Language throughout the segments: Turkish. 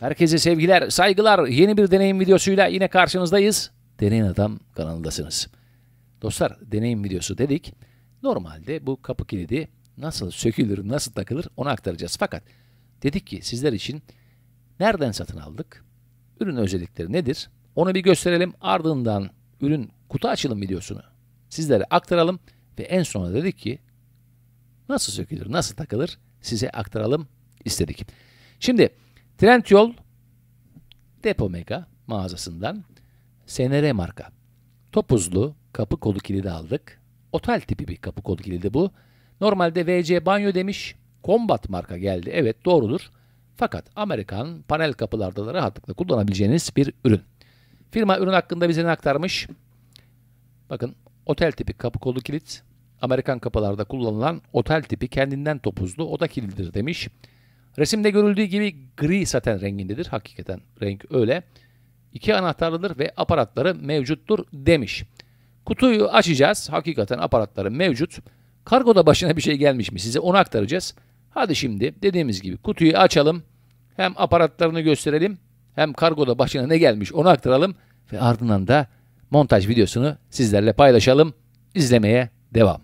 Herkese sevgiler, saygılar. Yeni bir deneyim videosuyla yine karşınızdayız. Deneyin Adam kanalındasınız. Dostlar, deneyim videosu dedik. Normalde bu kapı kilidi nasıl sökülür, nasıl takılır onu aktaracağız. Fakat dedik ki sizler için nereden satın aldık? Ürün özellikleri nedir? Onu bir gösterelim. Ardından ürün kutu açılım videosunu sizlere aktaralım. Ve en sonunda dedik ki nasıl sökülür, nasıl takılır size aktaralım istedik. Şimdi Trendyol Depo Mega mağazasından SNR marka topuzlu kapı kolu kilidi aldık. Otel tipi bir kapı kolu kilidi bu. Normalde VC banyo demiş. Combat marka geldi. Evet, doğrudur. Fakat Amerikan panel kapılarda da rahatlıkla kullanabileceğiniz bir ürün. Firma ürün hakkında bize ne aktarmış? Bakın, otel tipi kapı kolu kilit. Amerikan kapılarda kullanılan otel tipi kendinden topuzlu oda kilididir demiş. Resimde görüldüğü gibi gri saten rengindedir. Hakikaten renk öyle. 2 anahtarlıdır ve aparatları mevcuttur demiş. Kutuyu açacağız. Hakikaten aparatları mevcut. Kargoda başına bir şey gelmiş mi size onu aktaracağız. Hadi şimdi dediğimiz gibi kutuyu açalım. Hem aparatlarını gösterelim hem kargoda başına ne gelmiş onu aktaralım. Ve ardından da montaj videosunu sizlerle paylaşalım. İzlemeye devam.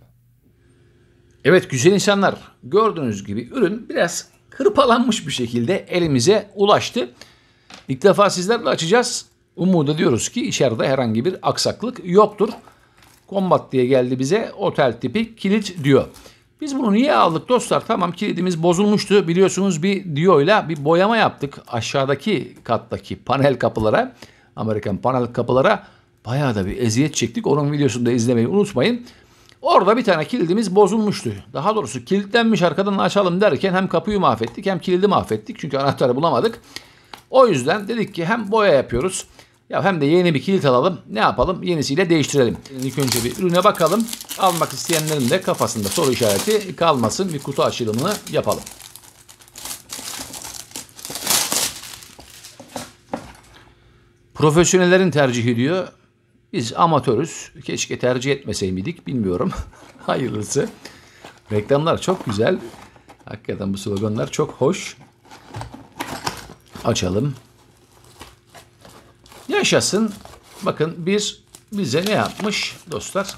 Evet güzel insanlar, gördüğünüz gibi ürün biraz hırpalanmış bir şekilde elimize ulaştı. İlk defa sizlerle açacağız. Umut ediyoruz ki içeride herhangi bir aksaklık yoktur. Combat diye geldi bize, otel tipi kilit diyor. Biz bunu niye aldık dostlar? Tamam, kilidimiz bozulmuştu. Biliyorsunuz bir diyoyla bir boyama yaptık. Aşağıdaki kattaki panel kapılara, Amerikan panel kapılara bayağı da bir eziyet çektik. Onun videosunu da izlemeyi unutmayın. Orada bir tane kilidimiz bozulmuştu. Daha doğrusu kilitlenmiş, arkadan açalım derken hem kapıyı mahvettik hem kilidi mahvettik. Çünkü anahtarı bulamadık. O yüzden dedik ki hem boya yapıyoruz ya hem de yeni bir kilit alalım. Ne yapalım? Yenisiyle değiştirelim. İlk önce bir ürüne bakalım. Almak isteyenlerin de kafasında soru işareti kalmasın. Bir kutu açılımını yapalım. Profesyonellerin tercihi diyor. Biz amatörüz. Keşke tercih etmeseydik, bilmiyorum. Hayırlısı. Reklamlar çok güzel. Hakikaten bu sloganlar çok hoş. Açalım. Yaşasın. Bakın bize ne yapmış dostlar?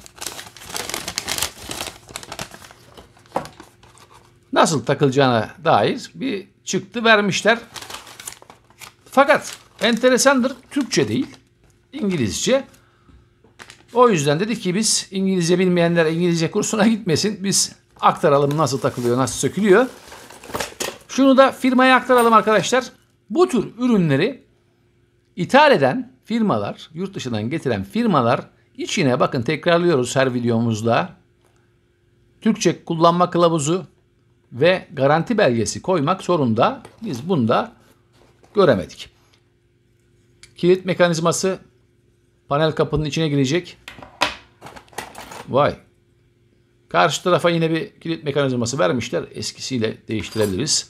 Nasıl takılacağına dair bir çıktı vermişler. Fakat enteresandır. Türkçe değil, İngilizce. O yüzden dedik ki biz İngilizce bilmeyenler İngilizce kursuna gitmesin. Biz aktaralım nasıl takılıyor, nasıl sökülüyor. Şunu da firmaya aktaralım arkadaşlar. Bu tür ürünleri ithal eden firmalar, yurt dışından getiren firmalar içine, bakın tekrarlıyoruz her videomuzda, Türkçe kullanma kılavuzu ve garanti belgesi koymak zorunda. Biz bunu da göremedik. Kilit mekanizması panel kapının içine girecek. Vay. Karşı tarafa yine bir kilit mekanizması vermişler. Eskisiyle değiştirebiliriz.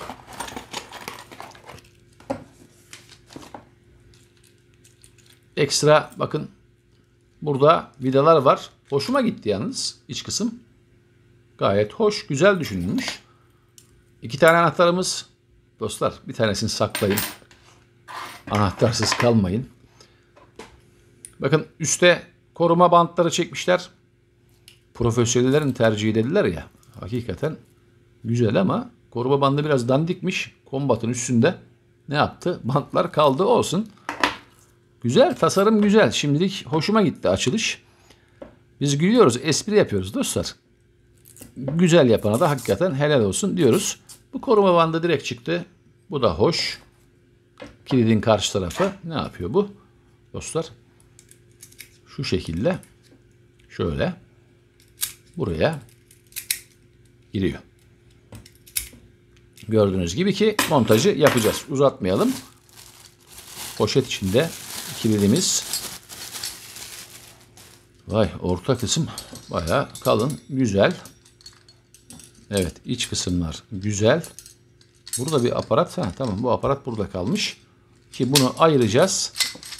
Ekstra bakın burada vidalar var. Hoşuma gitti yalnız iç kısım. Gayet hoş, güzel düşünülmüş. 2 tane anahtarımız. Dostlar, bir tanesini saklayın. Anahtarsız kalmayın. Bakın üstte koruma bantları çekmişler. Profesyonellerin tercihi dediler ya. Hakikaten güzel ama koruma bandı biraz dandikmiş. Combat'ın üstünde ne yaptı? Bantlar kaldı, olsun. Güzel, tasarım güzel. Şimdilik hoşuma gitti açılış. Biz gülüyoruz, espri yapıyoruz dostlar. Güzel yapana da hakikaten helal olsun diyoruz. Bu koruma bandı direkt çıktı. Bu da hoş. Kilidin karşı tarafı ne yapıyor bu? Dostlar şu şekilde şöyle buraya giriyor. Gördüğünüz gibi ki montajı yapacağız. Uzatmayalım. Poşet içinde kilidimiz. Vay, orta kısım bayağı kalın, güzel. Evet, iç kısımlar güzel. Burada bir aparat. Tamam, bu aparat burada kalmış. Ki bunu ayıracağız.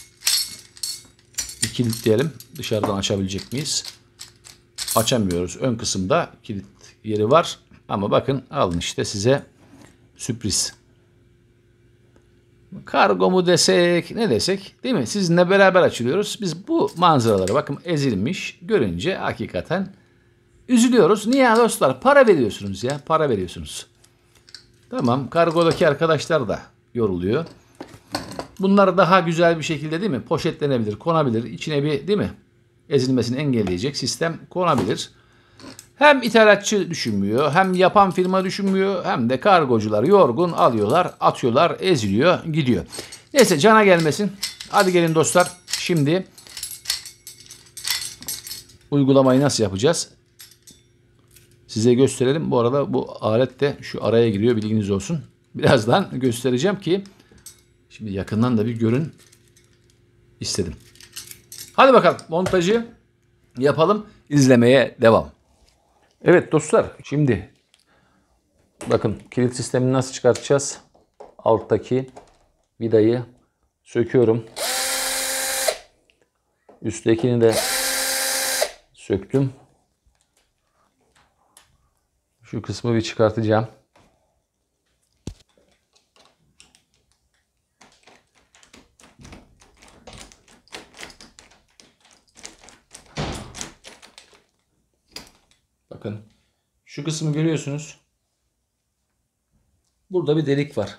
Bir kilitleyelim. Dışarıdan açabilecek miyiz? Açamıyoruz. Ön kısımda kilit yeri var. Ama bakın, alın işte size sürpriz. Kargo mu desek, ne desek, değil mi? Sizinle beraber açılıyoruz. Biz bu manzaralara bakın, ezilmiş görünce hakikaten üzülüyoruz. Niye dostlar? Para veriyorsunuz ya, para veriyorsunuz. Tamam, kargodaki arkadaşlar da yoruluyor. Bunlar daha güzel bir şekilde, değil mi? Poşetlenebilir, konabilir. İçine bir, değil mi, ezilmesini engelleyecek sistem konabilir. Hem ithalatçı düşünmüyor, hem yapan firma düşünmüyor, hem de kargocular yorgun, alıyorlar, atıyorlar, eziliyor, gidiyor. Neyse, cana gelmesin. Hadi gelin dostlar. Şimdi uygulamayı nasıl yapacağız? Size gösterelim. Bu arada bu alet de şu araya giriyor, bilginiz olsun. Birazdan göstereceğim ki şimdi yakından da bir görün istedim. Hadi bakalım, montajı yapalım. İzlemeye devam. Evet dostlar, şimdi bakın kilit sistemini nasıl çıkartacağız? Alttaki vidayı söküyorum. Üsttekini de söktüm. Şu kısmı bir çıkartacağım. Bakın şu kısmı görüyorsunuz. Burada bir delik var.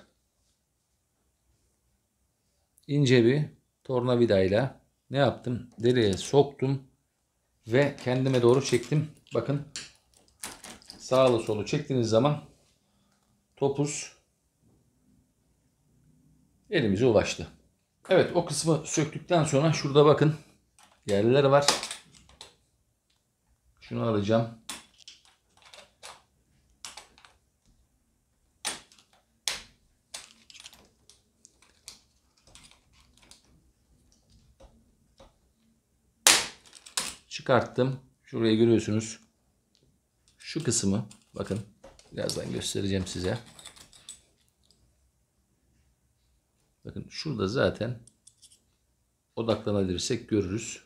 İnce bir tornavidayla ne yaptım? Deliğe soktum ve kendime doğru çektim. Bakın, sağlı solu çektiğiniz zaman topuz elimize ulaştı. Evet, o kısmı söktükten sonra şurada bakın yerler var. Şunu alacağım. Çıkarttım. Şurayı görüyorsunuz. Şu kısmı bakın, birazdan göstereceğim size. Bakın şurada zaten odaklanabilirsek görürüz.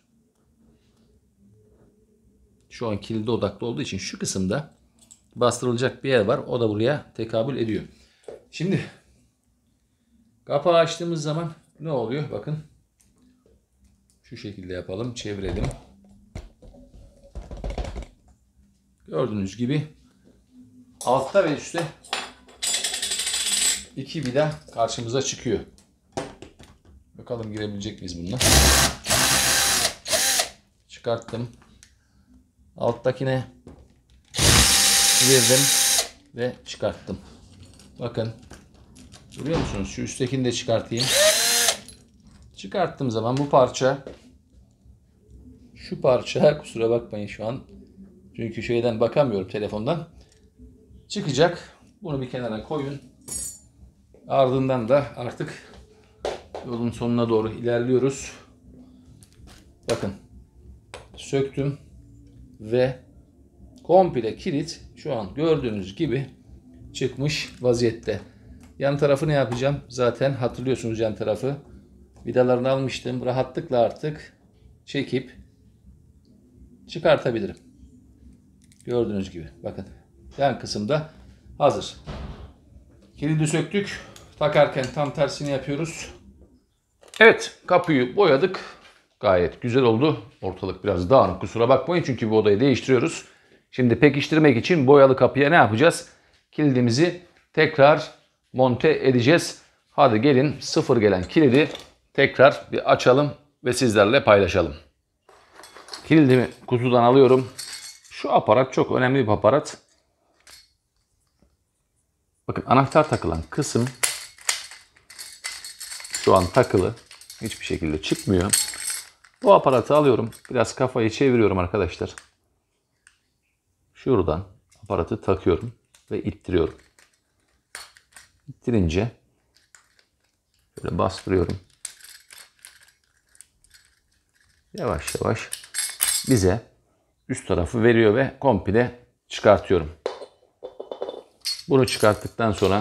Şu an kilide odaklı olduğu için şu kısımda bastırılacak bir yer var. O da buraya tekabül ediyor. Şimdi kapağı açtığımız zaman ne oluyor? Bakın şu şekilde yapalım. Çevirelim. Gördüğünüz gibi altta ve üstte iki vida karşımıza çıkıyor. Bakalım girebilecek miyiz bununla? Çıkarttım. Alttakine girdim ve çıkarttım. Bakın görüyor musunuz? Şu üsttekini de çıkartayım. Çıkarttığım zaman bu parça, şu parça, kusura bakmayın şu an çünkü şeyden bakamıyorum, telefondan çıkacak. Bunu bir kenara koyun. Ardından da artık yolun sonuna doğru ilerliyoruz. Bakın söktüm ve komple kilit şu an gördüğünüz gibi çıkmış vaziyette. Yan tarafı ne yapacağım? Zaten hatırlıyorsunuz yan tarafı. Vidalarını almıştım. Rahatlıkla artık çekip çıkartabilirim. Gördüğünüz gibi bakın yan kısımda hazır. Kilidi söktük. Takarken tam tersini yapıyoruz. Evet, kapıyı boyadık. Gayet güzel oldu. Ortalık biraz dağınık, kusura bakmayın çünkü bu odayı değiştiriyoruz. Şimdi pekiştirmek için boyalı kapıya ne yapacağız? Kilidimizi tekrar monte edeceğiz. Hadi gelin sıfır gelen kilidi tekrar bir açalım ve sizlerle paylaşalım. Kilidimi kutudan alıyorum. Şu aparat çok önemli bir aparat. Bakın anahtar takılan kısım şu an takılı. Hiçbir şekilde çıkmıyor. Bu aparatı alıyorum. Biraz kafayı çeviriyorum arkadaşlar. Şuradan aparatı takıyorum ve ittiriyorum. İttirince şöyle bastırıyorum. Yavaş yavaş bize üst tarafı veriyor ve komple çıkartıyorum. Bunu çıkarttıktan sonra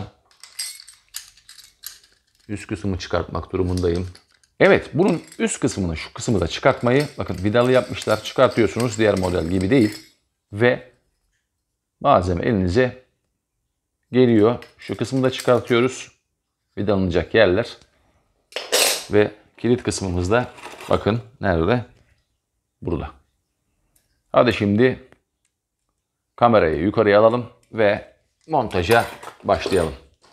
üst kısmı çıkartmak durumundayım. Evet, bunun üst kısmını, şu kısmı da çıkartmayı, bakın vidalı yapmışlar, çıkartıyorsunuz, diğer model gibi değil. Ve malzeme elinize geliyor. Şu kısmı da çıkartıyoruz. Vidalanacak yerler. Ve kilit kısmımız da bakın nerede? Burada. Hadi şimdi kamerayı yukarıya alalım ve montaja başlayalım.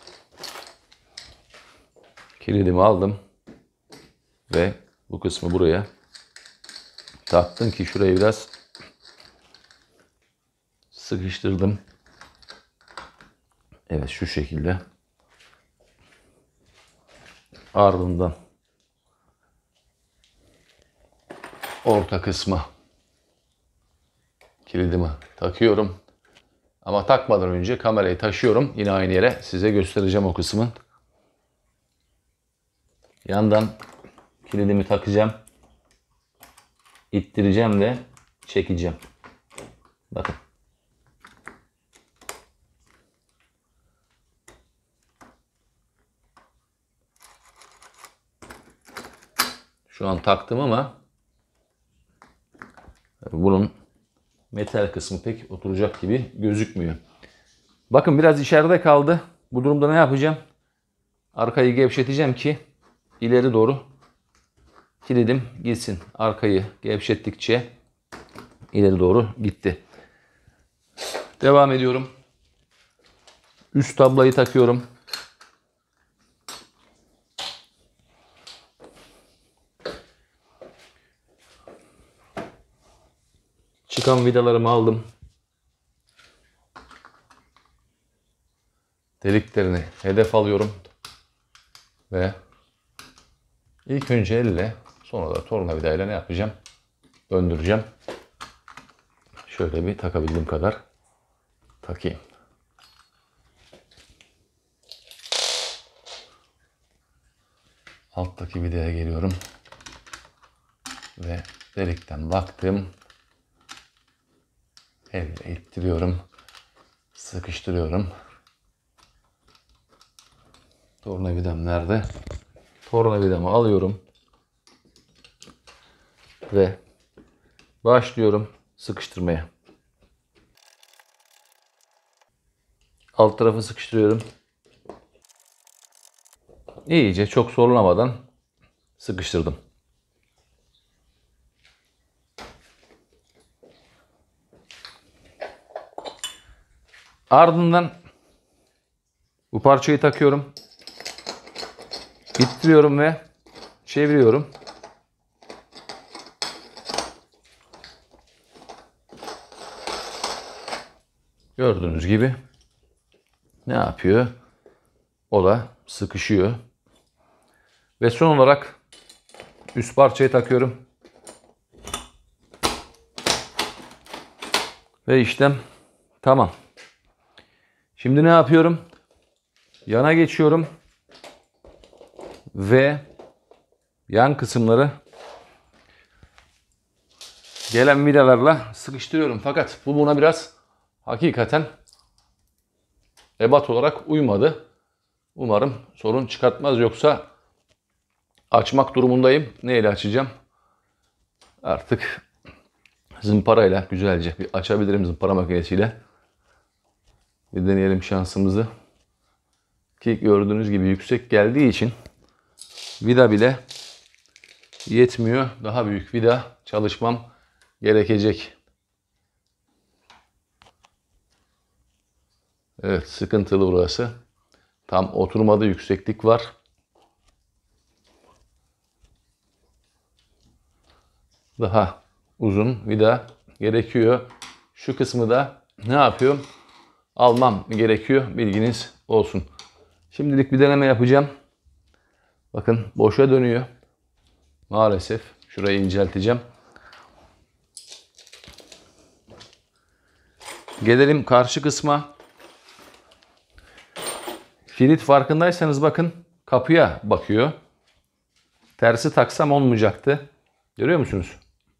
Kilidimi aldım ve bu kısmı buraya taktım ki şurayı biraz sıkıştırdım. Evet, şu şekilde. Ardından orta kısma kilidimi takıyorum. Ama takmadan önce kamerayı taşıyorum. Yine aynı yere size göstereceğim o kısmın. Yandan kilidimi takacağım. İttireceğim ve çekeceğim. Bakın. Şu an taktım ama bunun metal kısmı pek oturacak gibi gözükmüyor. Bakın biraz içeride kaldı. Bu durumda ne yapacağım? Arkayı gevşeteceğim ki ileri doğru kilidim gitsin. Arkayı gevşettikçe ileri doğru gitti. Devam ediyorum. Üst tablayı takıyorum. Çıkan vidalarımı aldım. Deliklerini hedef alıyorum. Ve ilk önce elle, sonra da tornavidayla ne yapacağım? Döndüreceğim. Şöyle bir takabildiğim kadar takayım. Alttaki vidaya geliyorum. Ve delikten baktım. Elle ittiriyorum. Sıkıştırıyorum. Tornavidam nerede? Tornavidamı alıyorum. Ve başlıyorum sıkıştırmaya. Alt tarafı sıkıştırıyorum. İyice çok zorlamadan sıkıştırdım. Ardından bu parçayı takıyorum. İttiriyorum ve çeviriyorum. Gördüğünüz gibi ne yapıyor? O da sıkışıyor. Ve son olarak üst parçayı takıyorum. Ve işlem tamam. Şimdi ne yapıyorum? Yana geçiyorum. Ve yan kısımları gelen vidalarla sıkıştırıyorum. Fakat bu buna biraz hakikaten ebat olarak uymadı. Umarım sorun çıkartmaz, yoksa açmak durumundayım. Neyle açacağım? Artık zımparayla güzelce bir açabilirim, zımpara makinesiyle. Bir deneyelim şansımızı. Ki gördüğünüz gibi yüksek geldiği için vida bile yetmiyor. Daha büyük vida çalışmam gerekecek. Evet, sıkıntılı burası. Tam oturmadı, yükseklik var. Daha uzun vida gerekiyor. Şu kısmı da ne yapıyorum? Almam gerekiyor. Bilginiz olsun. Şimdilik bir deneme yapacağım. Bakın boşa dönüyor. Maalesef. Şurayı incelteceğim. Gelelim karşı kısma. Kilit farkındaysanız bakın kapıya bakıyor. Tersi taksam olmayacaktı. Görüyor musunuz?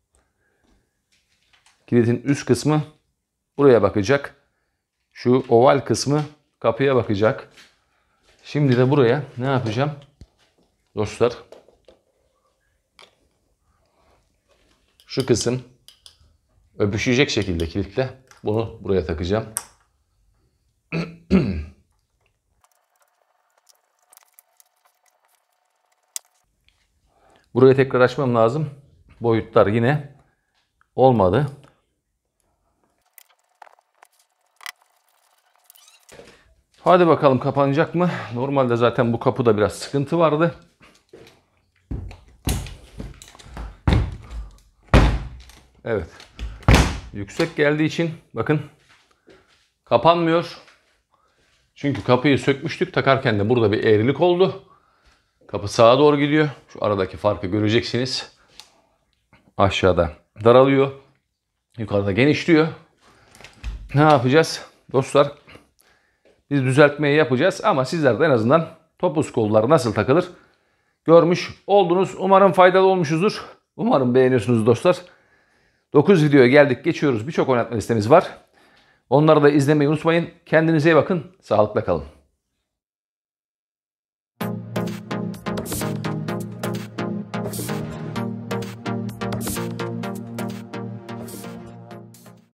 Kilidin üst kısmı buraya bakacak. Şu oval kısmı kapıya bakacak. Şimdi de buraya ne yapacağım? Dostlar, şu kısım öpüşecek şekilde kilitle bunu buraya takacağım. Burayı tekrar açmam lazım. Boyutlar yine olmadı. Hadi bakalım kapanacak mı? Normalde zaten bu kapıda biraz sıkıntı vardı. Evet. Yüksek geldiği için bakın kapanmıyor. Çünkü kapıyı sökmüştük. Takarken de burada bir eğrilik oldu. Kapı sağa doğru gidiyor. Şu aradaki farkı göreceksiniz. Aşağıda daralıyor. Yukarıda genişliyor. Ne yapacağız? Dostlar biz düzeltmeyi yapacağız ama sizler de en azından topuz kolları nasıl takılır görmüş oldunuz. Umarım faydalı olmuşuzdur. Umarım beğeniyorsunuz dostlar. 9 videoya geldik geçiyoruz. Birçok oynatma listemiz var. Onları da izlemeyi unutmayın. Kendinize iyi bakın. Sağlıkla kalın.